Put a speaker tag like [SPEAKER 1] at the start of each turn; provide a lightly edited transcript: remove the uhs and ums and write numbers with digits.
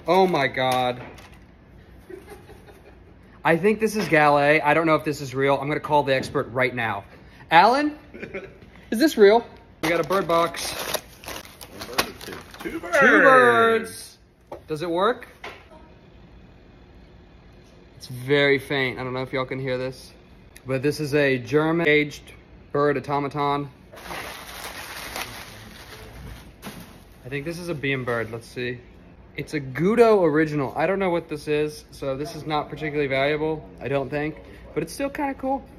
[SPEAKER 1] Oh my God. I think this is Gallet. I don't know if this is real. I'm gonna call the expert right now. Alan, is this real? We got a bird box.
[SPEAKER 2] One bird or two? Two birds.
[SPEAKER 1] Two birds. Does it work? It's very faint. I don't know if y'all can hear this, but this is a German aged bird automaton. I think this is a beam bird. Let's see. It's a Gudo original. I don't know what this is, so this is not particularly valuable, I don't think, but it's still kind of cool.